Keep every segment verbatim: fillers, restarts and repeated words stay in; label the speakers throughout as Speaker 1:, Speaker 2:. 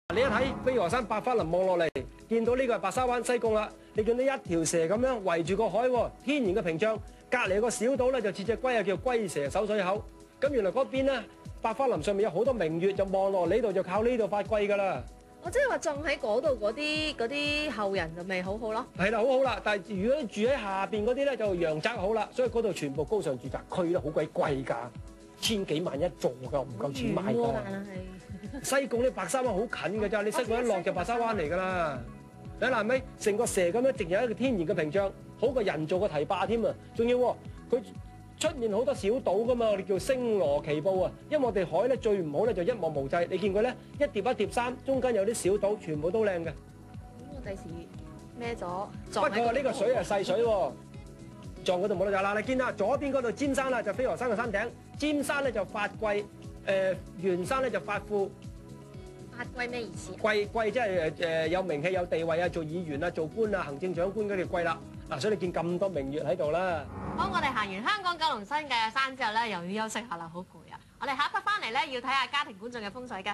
Speaker 1: 你一睇飛鵝山白花林望落嚟，見到呢個係白沙灣西貢啦。你見到一條蛇咁樣圍住個海喎，天然嘅屏障。隔離個小島咧就似隻龜啊，叫龜蛇守水口。咁原來嗰邊咧白花林上面有好多明月，就望落呢度就靠呢度發貴㗎啦。
Speaker 2: 我即係話種喺嗰度嗰啲嗰啲後人就未好好咯。
Speaker 1: 係啦，好好啦。但係如果你住喺下邊嗰啲咧，就陽宅好啦。所以嗰度全部高尚住宅區咧，好鬼貴㗎，千幾萬一座㗎，唔夠錢買㗎。西貢啲白沙灣好近㗎咋，你西貢一落就白沙灣嚟㗎啦。你嗱咪成個蛇咁樣，直有一個天然嘅屏障，好過人造嘅堤壩添啊！仲要喎，佢出現好多小島㗎嘛，我哋叫星羅棋布啊。因為我哋海咧最唔好咧就一望無際，你見佢咧一疊一疊山，中間有啲小島，全部都靚嘅。咁
Speaker 2: 我第時孭咗，
Speaker 1: 不過呢個水係細水喎，撞嗰度冇得走啦。你見啦，左邊嗰度尖山啦，就飛鵝山嘅山頂，尖山咧就發貴，誒圓山咧就發富。
Speaker 2: 發貴咩意思？
Speaker 1: 貴貴即係誒誒有名氣有地位啊，做議員啊，做官啊，行政長官嗰啲貴啦。嗱，所以你見咁多明月喺度啦。
Speaker 3: 好，我哋行完香港九龍新界嘅山之後咧，又要休息下啦，好攰啊！我哋下一 part 翻嚟咧，要睇下家庭觀眾嘅風水嘅。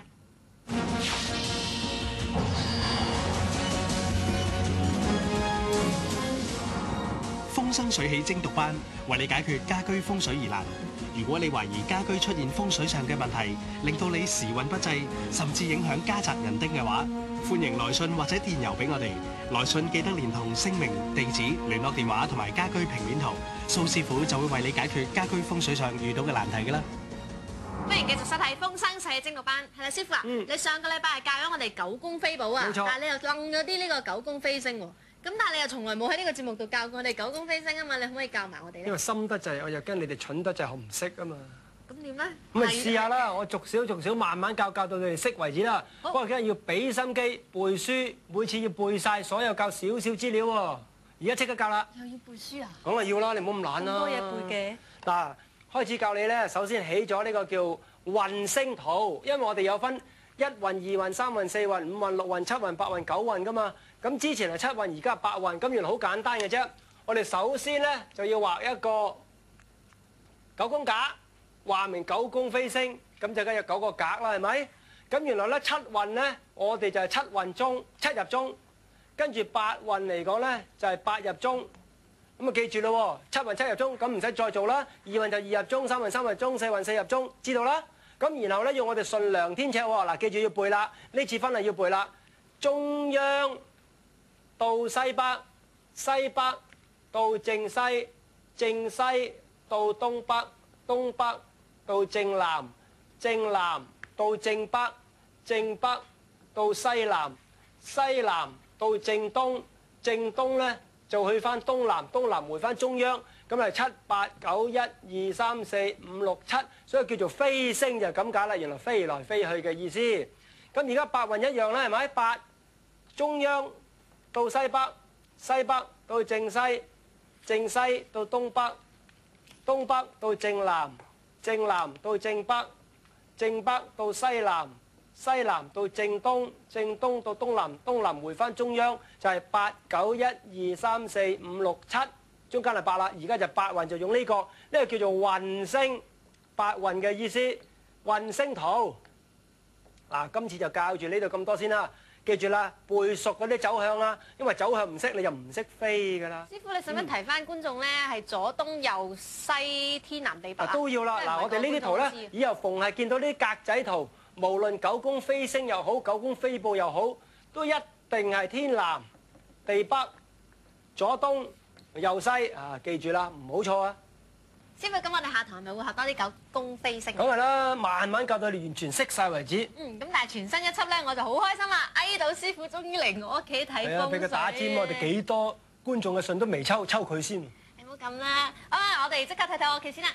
Speaker 4: 風生水起精讀班為你解決家居風水疑難。如果你懷疑家居出現風水上嘅問題，令到你時運不濟，甚至影響家宅人丁嘅話，歡迎來信或者電郵俾我哋。來信記得連同姓名、地址、聯絡電話同埋家居平面圖，蘇師傅就會為你解決家居風水上遇到嘅難題㗎啦。
Speaker 3: 歡迎繼續收睇《風生水起精讀班》。係啦，師傅啊，
Speaker 1: 嗯、
Speaker 3: 你上個禮拜係教咗我哋九宮飛寶啊，
Speaker 1: 冇錯，
Speaker 3: 但係你又楞咗啲呢個九宮飛星喎。咁但係你又從來冇喺呢個節目度教過我哋九宮飛星啊嘛，你可唔可以教埋我哋咧？
Speaker 1: 因為深得滯，我又驚你哋蠢得滯，我唔識啊嘛。
Speaker 3: 咁點咧？
Speaker 1: 咁咪試下啦，我逐少逐少慢慢教，教到你哋識為止啦。不過梗係要俾心機背書，每次要背晒所有教少少資料喎。而家即刻教啦！
Speaker 3: 又要背書啊？
Speaker 1: 講係要啦，你唔好咁懶啦。
Speaker 3: 咁多嘢背
Speaker 1: 嘅。嗱，開始教你咧，首先起咗呢個叫運星圖，因為我哋有分一運、二運、三運、四運、五運、六運、七運、八運、九運噶嘛。咁之前係七運，而家係八運，咁原來好簡單嘅啫。我哋首先咧就要畫一個九宮格，話明九宮飛星，咁就梗係有九個格啦，係咪？咁原來咧七運咧，我哋就係七運中七入中，跟住八運嚟講咧就係八入中。咁啊記住咯，七運七入中，咁唔使再做啦。二運就二入中，三運三入中，四運四入中，知道啦。咁然後咧要我哋順量天尺喎，嗱記住要背啦，呢次分係要背啦。中央到西北，西北到正西，正西到東北，東北到正南，正南到正北，正北到西南，西南到正東，正東咧就去翻東南，東南回翻中央，咁係七八九一二三四五六七，所以叫做飛星就咁解啦。原來飛來飛去嘅意思。咁而家八運一樣啦，係咪？八中央到西北，西北到正西，正西到東北，東北到正南，正南到正北，正北到西南，西南到正東，正東到東南，東南回翻中央，就係八九一二三四五六七，中間係八啦。而家就八運就用呢個，呢個叫做運星，八運嘅意思，運星圖。嗱，今次就教住呢度咁多先啦。記住啦，背熟嗰啲走向啦，因為走向唔識你就唔識飛噶啦。
Speaker 3: 師傅，你使唔使提翻觀眾咧？係左東右西天南地北
Speaker 1: 都要啦。嗱，我哋呢啲圖咧，以後逢係見到啲格仔圖，無論九宮飛星又好，九宮飛布又好，都一定係天南地北、左東右西啊！記住啦，唔好錯啊！
Speaker 3: 師傅，咁我哋下堂係咪會學多啲九宮飛星？
Speaker 1: 梗係啦，慢慢教到你完全識曬為止。
Speaker 3: 嗯，咁但係全新一輯咧，我就好開心啦！哎，到師傅終於嚟我屋企睇風水。係啊，
Speaker 1: 俾佢打尖，我哋幾多觀眾嘅信都未抽，抽佢先。
Speaker 3: 你唔好咁啦，啊，我哋即刻睇睇我屋企先啦。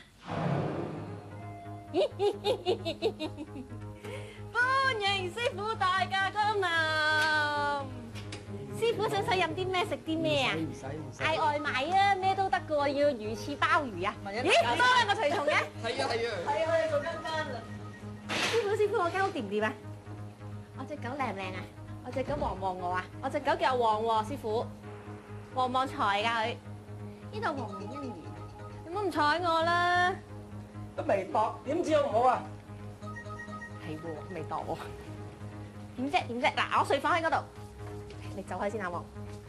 Speaker 3: 歡迎師傅大駕光臨。師傅想使飲啲咩食啲咩啊？
Speaker 1: 唔使唔使。
Speaker 3: 嗌外賣啊，咩都得㗎喎，要魚翅鮑魚啊？咦，多兩個隨從嘅？
Speaker 1: 係啊係啊。
Speaker 3: 係啊，我哋做跟班啦。師傅師傅，我間屋掂唔掂啊？我隻狗靚唔靚啊？我隻狗旺唔旺我啊？我隻狗叫旺喎，師傅。旺唔旺財㗎佢？呢度旺唔姻緣？你唔好唔睬我啦。
Speaker 1: 都未度，點知好唔好啊？
Speaker 3: 係喎，未度喎。 點啫點啫？嗱，我睡房喺嗰度，你走開先啊，黃。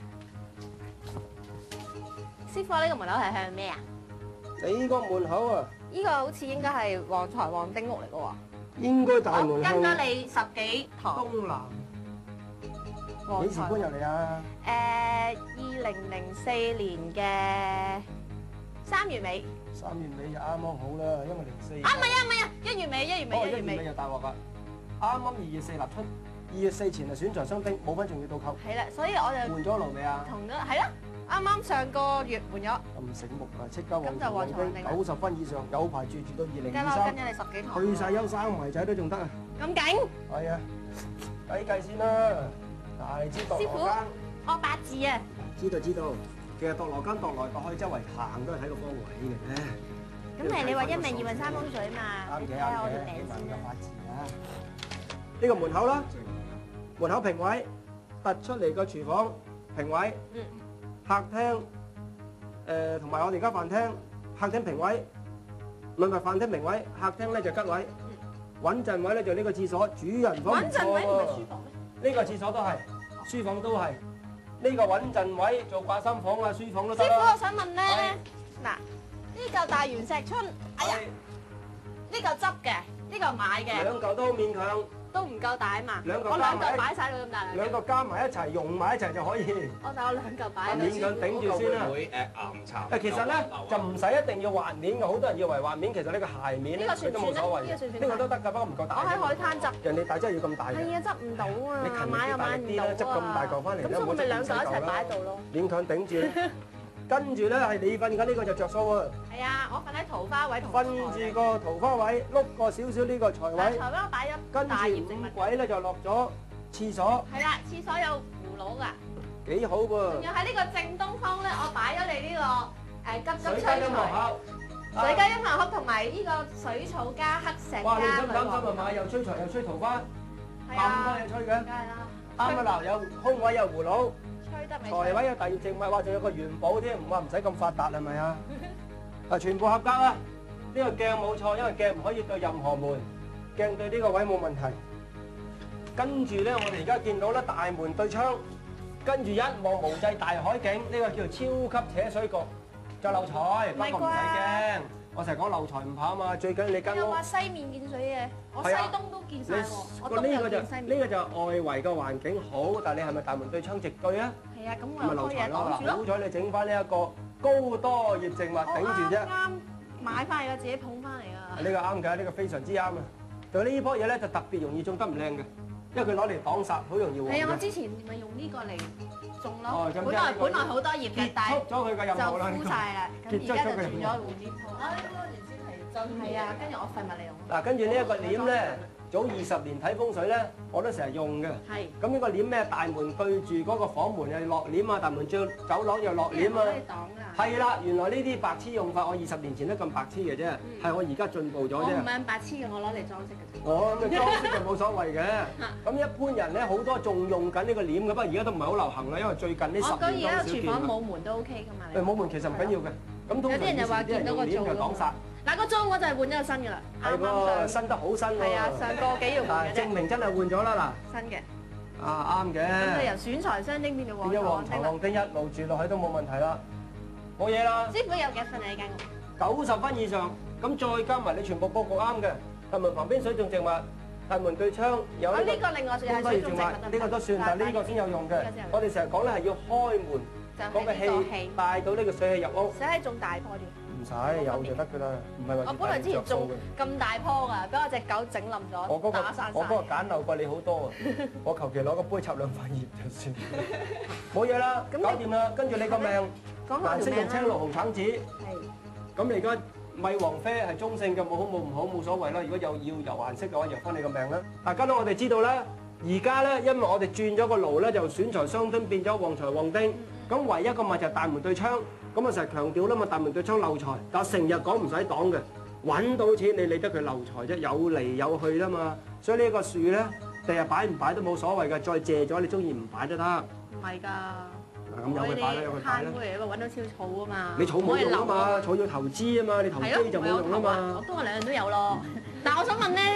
Speaker 3: 師傅，呢個門口係向咩啊？
Speaker 1: 你個門口啊，
Speaker 3: 呢個好似應該係旺財旺丁屋嚟嘅喎。
Speaker 1: 應該大門
Speaker 3: 我
Speaker 1: 向
Speaker 3: 跟咗你十幾堂。
Speaker 1: 東南。
Speaker 3: 旺
Speaker 1: 幾時搬入嚟啊？
Speaker 3: 誒，二零零四年嘅三月尾。
Speaker 1: 三月尾就啱啱好啦，因為零四。
Speaker 3: 啊，唔係啊，唔係啊，一月尾，一月尾，
Speaker 1: 哦，
Speaker 3: 一月尾。
Speaker 1: 一月尾就大鑊啦！啱啱二月四立春，二月四前就選財雙丁，冇分仲要倒扣。
Speaker 3: 係啦，所以我就
Speaker 1: 換咗爐未啊？
Speaker 3: 同咗係啦，啱啱上個月換咗。
Speaker 1: 咁醒目啊！即刻旺
Speaker 3: 咁就旺財旺丁啦
Speaker 1: 九十分以上，有排住住到二零
Speaker 3: 跟啦，我
Speaker 1: 二三
Speaker 3: 跟。咗你十幾堂。
Speaker 1: 退晒休生埋仔都仲得啊！
Speaker 3: 咁勁，
Speaker 1: 係啊，計計先啦。大知度
Speaker 3: 師傅
Speaker 1: 羅間，
Speaker 3: 我八字啊。
Speaker 1: 知道知道。其實度羅間度來度去，周圍行都係睇個方位嘅啫。
Speaker 3: 咁咪你話一命二運三風水嘛？
Speaker 1: 啱嘅
Speaker 3: 你睇下我條
Speaker 1: 啱嘅，
Speaker 3: 命
Speaker 1: 幾萬
Speaker 3: 先啊。
Speaker 1: 個八字啊！呢個門口啦，門口平位，突出嚟個廚房平位，
Speaker 3: 嗯。
Speaker 1: 客廳誒同埋我哋而家飯廳，客廳平位，唔係唔係飯廳平位，客廳咧就吉位，穩陣位咧就呢個廁所，主人房唔錯
Speaker 3: 穩陣位唔係
Speaker 1: 喎
Speaker 3: 書。房咩？
Speaker 1: 呢個廁所都係，書房都係，呢個穩陣位做掛心房啊、書房都得
Speaker 3: 師傅，
Speaker 1: 啦。
Speaker 3: 我想問咧，嗱，呢嚿大圓石春，哎呀，呢嚿執嘅，呢嚿買嘅，
Speaker 1: 兩嚿都好勉強，
Speaker 3: 都唔夠大啊嘛。
Speaker 1: 兩嚿
Speaker 3: 我兩
Speaker 1: 加埋
Speaker 3: 嚿擺晒佢咁大兩嚿。
Speaker 1: 兩個加埋一齊用埋一齊就可以。
Speaker 3: 我但我兩嚿擺喺度
Speaker 1: 勉強頂住先啦。
Speaker 5: 會誒岩巢。
Speaker 1: 誒其實咧就唔使一定要滑面嘅，好多人以為滑面，其實呢個鞋面咧
Speaker 3: 呢個算
Speaker 1: 佢都冇所謂
Speaker 3: 呢個算唔算
Speaker 1: 呢個都得㗎，不過唔夠大。
Speaker 3: 我喺海灘執。
Speaker 1: 人哋大真係要咁大嘅。
Speaker 3: 係啊，執唔到啊，
Speaker 1: 你勤力
Speaker 3: 買又
Speaker 1: 啲大
Speaker 3: 買唔到啊。
Speaker 1: 力啲啦，執咁大嚿翻嚟啦，
Speaker 3: 咁所以我咪兩嚿一齊
Speaker 1: 唔好
Speaker 3: 擺喺度咯。
Speaker 1: 勉強頂住。跟住咧係你瞓緊呢個就着數喎，
Speaker 3: 係啊，我瞓喺桃花位同
Speaker 1: 瞓住個桃花位，碌過少少呢個財位，
Speaker 3: 財位我擺咗
Speaker 1: 跟
Speaker 3: 大葉植
Speaker 1: 住五
Speaker 3: 物。
Speaker 1: 鬼咧就落咗廁所，
Speaker 3: 係啦，廁所有葫蘆㗎。
Speaker 1: 幾好噃
Speaker 3: 仲。要喺呢個正東方咧，我擺咗你呢個誒急急
Speaker 1: 水
Speaker 3: 催財。
Speaker 1: 雞音樂盒，
Speaker 3: 水雞音樂盒同埋呢個水草加黑石
Speaker 1: 哇！你
Speaker 3: 加
Speaker 1: 心唔擔心啊
Speaker 3: 女
Speaker 1: 嘛？又吹財又吹桃花，咁多
Speaker 3: 係啊，
Speaker 1: 嘢吹嘅。
Speaker 3: 梗係啦，
Speaker 1: 啱啊嗱，有空位有葫蘆，
Speaker 3: 吹得未？
Speaker 1: 財位有大葉植物，哇！仲有個元寶添，唔話唔使咁發達係咪啊？啊，全部合格啊！呢個鏡冇錯，因為鏡唔可以對任何門，鏡對呢個位冇問題。跟住咧，我哋而家見到咧大門對窗，跟住一望無際大海景，呢個叫做超級扯水局，就漏財，不過唔使驚。我成日講漏財唔怕啊嘛，最緊要你間屋
Speaker 3: 又話。西面見水嘅，我西
Speaker 1: 係啊
Speaker 3: 東都見晒
Speaker 1: 你
Speaker 3: 喎，我
Speaker 1: 個
Speaker 3: 東又
Speaker 1: 呢個就呢
Speaker 3: 見西面。
Speaker 1: 個就外圍嘅環境好，但係你係咪大門對窗直對啊？
Speaker 3: 係啊，咁
Speaker 1: 咁咪
Speaker 3: 我有多嘢
Speaker 1: 漏財咯。嗱，
Speaker 3: 擋住咯。
Speaker 1: 好彩你整翻呢一個高多葉植物
Speaker 3: 我
Speaker 1: 頂住啫。
Speaker 3: 啱啱買翻嚟嘅，自己捧翻嚟㗎。
Speaker 1: 呢個啱㗎，呢個非常之啱啊！就呢棵嘢咧，就特別容易種得唔靚嘅，因為佢攞嚟擋煞，好容易黃
Speaker 3: 係啊，我
Speaker 1: 嘅。
Speaker 3: 之前咪用呢個嚟種
Speaker 1: 哦
Speaker 3: 咯。
Speaker 1: 咁
Speaker 3: 本來
Speaker 1: 即係呢個
Speaker 3: 本來好多葉嘅，
Speaker 1: 結
Speaker 3: 但係
Speaker 1: 束咗佢嘅任
Speaker 3: 就
Speaker 1: 務啦。
Speaker 3: 枯晒啦。咁
Speaker 1: 結束
Speaker 3: 而家就
Speaker 1: 咗佢任務
Speaker 3: 轉咗換呢棵。啊，呢個原先係真係啊，跟住我廢物嚟用。
Speaker 1: 嗱，跟住呢一個簾咧，早二十年睇風水咧，我都成日用嘅。
Speaker 3: 係。
Speaker 1: 咁呢個簾咩？大門對住嗰個房門又落簾啊，大門最走廊又落簾啊。
Speaker 3: 可以擋㗎。
Speaker 1: 係啦，原來呢啲白痴用法，我二十年前都咁白痴嘅啫，係我而家進步咗啫。
Speaker 3: 我唔係咁白痴嘅，我攞嚟裝飾嘅啫。
Speaker 1: 哦，咁啊裝飾就冇所謂嘅。咁一般人咧好多仲用緊呢個簾嘅，不過而家都唔係好流行啦，因為最近呢
Speaker 3: 我覺得
Speaker 1: 十年都好
Speaker 3: 而家個廚
Speaker 1: 少見啦。
Speaker 3: 房冇門都 OK 㗎嘛。
Speaker 1: 誒冇門其實唔緊要嘅，咁通常
Speaker 3: 有啲人就話
Speaker 1: 以前啲人
Speaker 3: 見到個
Speaker 1: 用簾就擋煞，
Speaker 3: 嗱個租我就係換咗個新嘅啦，
Speaker 1: 係
Speaker 3: 啱啱
Speaker 1: 喎，
Speaker 3: 上。
Speaker 1: 新得好新喎。
Speaker 3: 係啊，上個幾月換
Speaker 1: 啊
Speaker 3: 嘅啫，
Speaker 1: 證明真係換咗啦
Speaker 3: 新嘅。
Speaker 1: 嗱，啊啱嘅。
Speaker 3: 咁就由選財雙丁變咗旺
Speaker 1: 變咗旺財
Speaker 3: 財旺丁啦。
Speaker 1: 旺丁一路住落去都冇問題啦，冇嘢啦。
Speaker 3: 師傅有幾分啊？呢間屋？
Speaker 1: 九十分以上，咁再加埋你全部佈局啱嘅，大門旁邊水種植物，大門對窗有
Speaker 3: 我
Speaker 1: 呢個
Speaker 3: 呢個另外仲有
Speaker 1: 高多葉植物，
Speaker 3: 水種植物
Speaker 1: 呢個都算，但係呢個先有用嘅
Speaker 3: 呢個先有。用
Speaker 1: 我哋成日講咧係要開門，
Speaker 3: 就
Speaker 1: 嗰個
Speaker 3: 係呢個
Speaker 1: 氣
Speaker 3: 氣，
Speaker 1: 帶到呢個水氣入屋，
Speaker 3: 使喺種大棵啲。
Speaker 1: 唔使有就得㗎啦，唔係話
Speaker 3: 我本來之前種咁大棵㗎，俾我隻狗整冧咗，
Speaker 1: 我嗰個
Speaker 3: 打散
Speaker 1: 我嗰個
Speaker 3: 晒。
Speaker 1: 簡陋過你好多啊！我求其攞個杯插兩塊葉就算，冇嘢啦，
Speaker 3: 咁你
Speaker 1: 搞掂啦。跟住你個命
Speaker 3: 講下
Speaker 1: 顏色
Speaker 3: 條命啦。
Speaker 1: 用青綠紅橙紫。
Speaker 3: 係。
Speaker 1: 咁你而家米黃啡係中性嘅，冇好冇唔好冇所謂啦。如果有要油顏色嘅話，油翻你個命啦。大家都我哋知道啦，而家咧，因為我哋轉咗個爐咧，就選財雙丁變咗旺財旺丁。咁唯一一個咪就係大門對窗，咁啊成日強調啦嘛，大門對窗漏財，但係成日講唔使擋嘅，揾到錢你理得佢漏財啫，有嚟有去啦嘛。所以呢個樹咧，第日擺唔擺都冇所謂嘅，再借咗你中意唔擺都得。
Speaker 3: 唔係㗎。
Speaker 1: 嗱咁有佢擺啦，有佢擺啦。
Speaker 3: 慳嚟，因為揾到超草啊嘛。
Speaker 1: 你草冇用啊嘛，草要投資啊嘛，你投
Speaker 3: 係咯，
Speaker 1: 機就冇用啊
Speaker 3: 我有投啊
Speaker 1: 嘛。
Speaker 3: 我都話兩樣都有咯。但係我想問咧，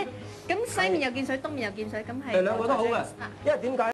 Speaker 3: 咁西面又見水，東面又見水，咁係
Speaker 1: 誒兩個都好嘅，因為點解？